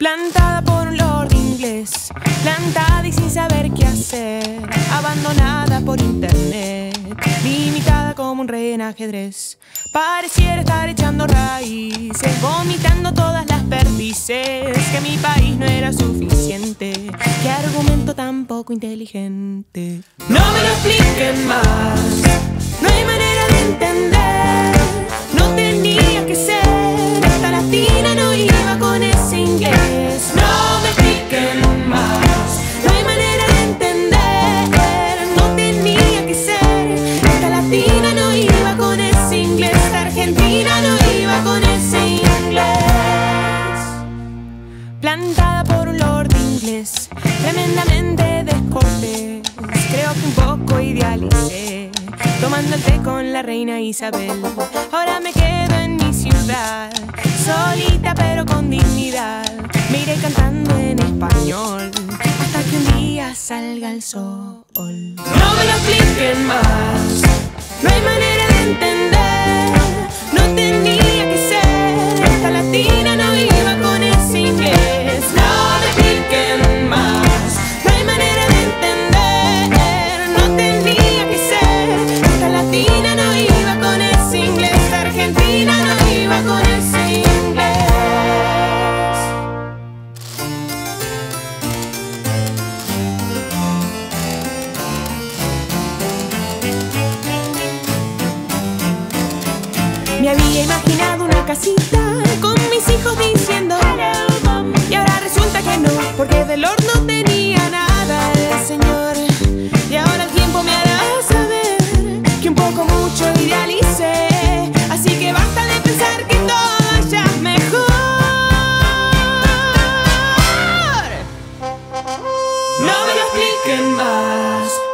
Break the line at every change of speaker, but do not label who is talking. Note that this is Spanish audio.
Plantada por un lord inglés, plantada y sin saber qué hacer, abandonada por internet, limitada como un rey en ajedrez. Pareciera estar echando raíces, vomitando todas las perdices, que mi país no era suficiente, qué argumento tan poco inteligente. No me lo expliquen más, no hay manera de entender, no tenía que ser, esta latina no iba con ese inglés. No me expliquen más, no hay manera de entender, no tenía que ser, esta latina no iba con ese inglés, esta argentina no iba con ese inglés. Plantada por un lord inglés, tremendamente descortés, creo que un poco idealicé, tomando el té con la reina Isabel. Ahora me quedo en mi ciudad, solita pero con dignidad, me iré cantando en español hasta que un día salga el sol. No me lo expliquen más, no hay manera de entender, no tenía que ser, esta latina no iba con ese inglés. No me expliquen más, no hay manera de entender, no tenía que ser, esta latina no iba con ese inglés, esta argentina no iba con ese inglés. Me había imaginado una casita con mis hijos diciendo hello, mom, y ahora resulta que no, porque del horno no tenía nada el señor. Y ahora el tiempo me hará saber que un poco mucho idealicé, así que basta de pensar que todo ya es mejor. No me lo expliquen más.